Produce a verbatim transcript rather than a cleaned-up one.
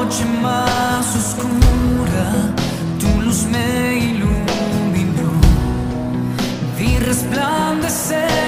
noche más oscura, tu luz me iluminó. Vi resplandecer